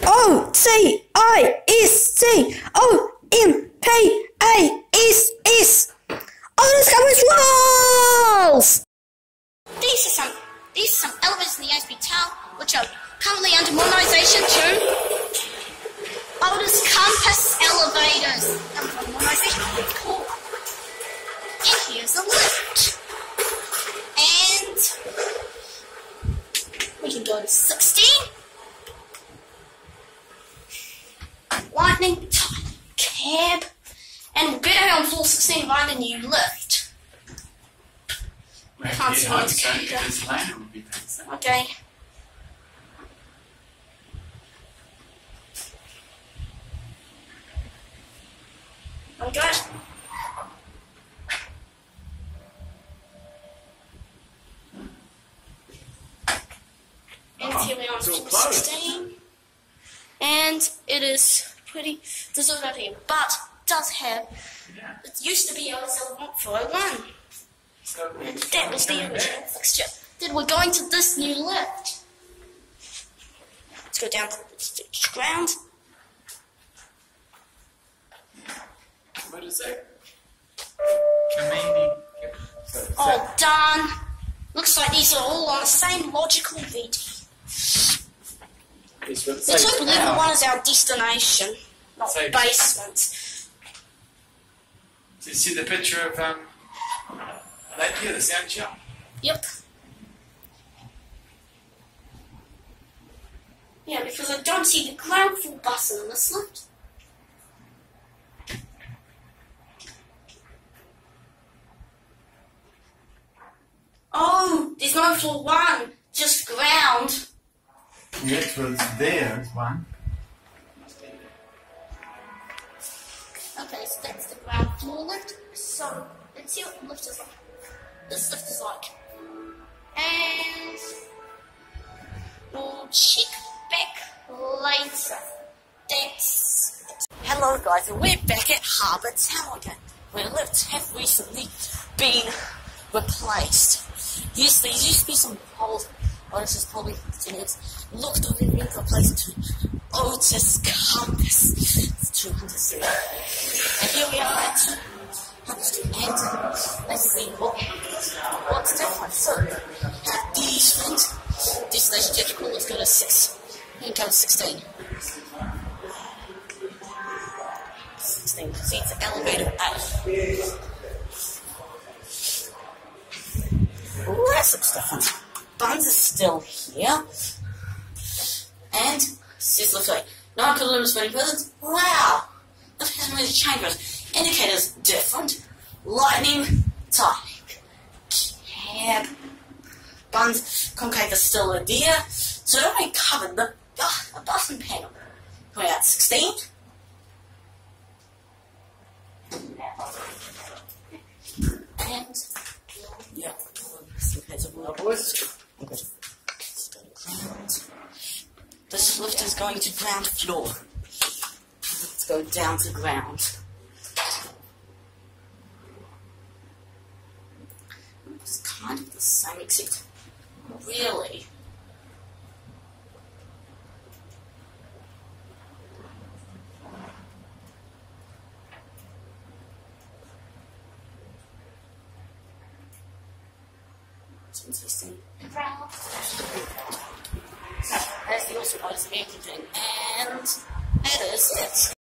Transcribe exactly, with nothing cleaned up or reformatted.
O T I S, O M P A S S. Otis Campus rules! These are some these are some elevators in the H P Tower which are currently under modernisation to Otis Campus elevators. Under modernisation, it's cool. And here's a lift. And we can go to sixteen. Lightning type cab. And we'll get out on floor sixteen via the new lift. We can't see where it's going to go. Okay. There we go. And here we are on floor sixteen. And it is pretty deserted out here, but it does have, it used to be O S L four oh one. And that was the original fixture. Then we're going to this new lift. Let's go down to the ground. What is that? Community. Oh, darn. Looks like these are all on the same logical V T. The top level one is our destination, not Same. basement. Do you see the picture of um, that here, the sound shop? Yep. Yeah, because I don't see the ground floor button on this lift. Oh, there's no floor one, just ground. Yes, well, it's there, it's one. Okay, so that's the ground floor lift. So, let's see what the lift is like. This lift is like. And we'll check back later. That's it. Hello guys, and we're back at Harbour Tower again, where lifts have recently been replaced. Yes, there used to be some holes. Oh, this is probably it's looked over being replaced to Otis Campus. It's two hundred seven. And here we are at two hundred Street, and let's see what, what's different. So, at these things, destination typical, let's go to six. Here comes sixteen. sixteen. See, it's an elevator A. Ooh, that looks different. Buns are still here. And says left way. nine kilometers per hour. Wow! That hasn't really changed. Indicators different. Lightning type. Cab. Buns, concave is still a deer. So it only covered the, the button panel. We're at sixteen. And yeah. This lift is going to ground floor. Let's go down to ground. It's kind of the same, except really. It's interesting. Ground. That's the also part of the and that is it.